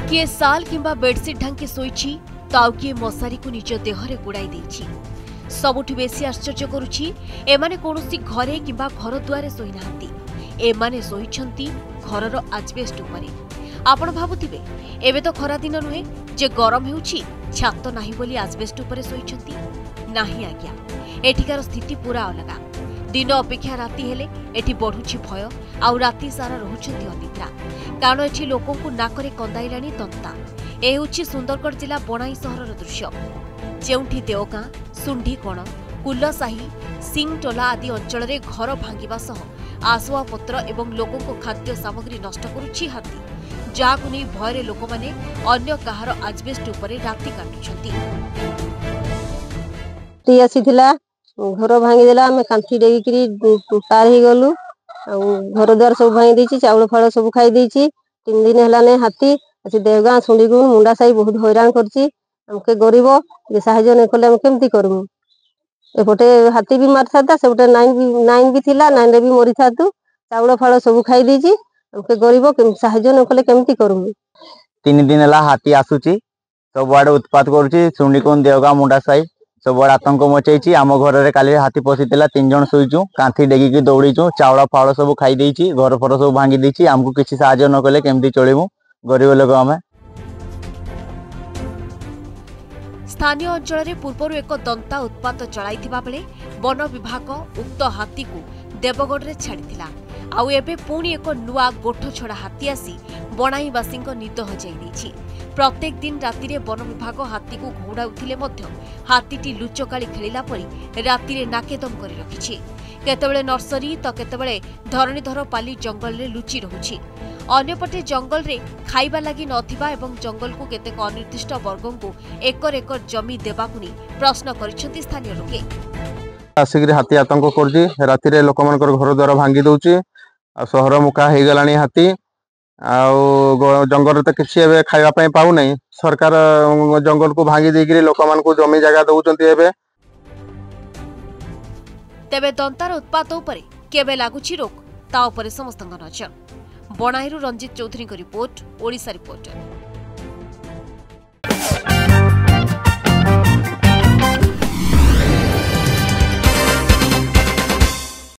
किए साल किंबा बेडसीट ढांकी शोइछि तो आउ किए मशारी को निज देहरे गुड़ाई देछि। सबुठु बेसी आश्चर्य करुछि एमाने कोनोसी घरे किंबा घर दुआरे शोइ नाहांती। एमाने शोइछंती घरर आजबेस्ट उपरे। आपण भाबुथिबे एबे तो खरा दिन नुहे जे गरम हेउछि छात नाही बोली आजबेस्ट उपरे शोइछंती। नाही आज्ञा, एठिकार स्थिति पूरा अलगा। दिन अपेक्षा राति हेले एठी बढ़ुछि भय आउ राति सारा रहुछंती अनिद्रा। कारण एठी लोकंकु नाकरे कंदाइलाणी तंता। ए हेउछि सुंदरगढ़ जिला बनाई सहरर दृश्य, जेउठी देवगां, सुंढीकोण, कुलसाही, सिंगटोला आदि अंचल में घर भांगिबा सह आसवाबपत्र एवं लोकंको खाद्य सामग्री नष्ट करुछि हाथी, जाहाकु नै भयरे लोकमाने अन्य काहार आजबेस्ट उपरे राति काटुछंती। ती आसीथिला घर भांगी देला, आमे कांथी डेगिकरी पार ही गलु। घर द्वार सब भांगी देछि, चाउल फाड़ सब खाई देछि। 3 दिन हेलाने हाथी आसी देवगां सुंडीगु मुंडा साई बहुत हैरान करछि। हमके गरीब जे साहाय्य नै कले हम केमती करमु। एपटे हाथी भी मार था, सेपटे नाइन भी थिला, नाइन रे भी मरी थातु। चाउल फाड़ सब खाई देछि। हमके गरीब साहाय्य नै कले केमती करमु। 3 दिन हेला हाथी आसुछि, सब आडे उत्पात करूछि। सुंडीकोन देवगां मुंडा साई सब आडे आतंक मचैछि। आम घर रे काली हाथी पसितिला, 3 जण सोइछु, कांथी डेगिकी दौड़ीछु, चाउल फाड़ सब खाई देछि, घर फर सब भांगी देछि। हमकु किछि साहाय्य न कले केमती चलिमु, गरीब लोक आमे। स्थानीय अंचल में पूर्व एक दंता उत्पात चलाइथिबा बेले वन विभाग उक्त हाथी को देवगढ़ रे छाड़िथिला। आउ एबे पुणी एक नुआ गोठ छड़ा हाथी आसी बनाईवासी निद हजाई देछि। प्रत्येक दिन राति रे वन विभाग हाथी को घौड़ाउथिले मध्य हाथीटी लुचकाली खेलिला परी राति रे नाकेदम करि रखिछि। केतेबेले नर्सरी तो केतेबेले धरणीधर पाली जंगल रे लुचि रहुछि। अन्यपटे जंगल रे खाइबा लागि नथिबा एवं जंगल को केतेक अनिर्दिष्ट वर्गों को एकर एकर जमी देबाकु नै प्रश्न करिसेंती स्थानीय लोके। आसिक हाथी आतंक करछि, राति रे लोकमानकर घर द्वार भांगी दउछि। आ शहर मुका हे गलानी हाथी। आ जंगल रे त किछि एबे खाइबा पय पाउ नै। सरकार जंगल को भांगी देकरी लोकमान को जमी जगह दउचंती एबे। तेबे दंतार उत्पात उपरे केबे लागुछि रोक ता उपरे समस्तଙ୍କ नजर। बनाईरु रंजित चौधरी को रिपोर्ट, ओडिशा रिपोर्टर।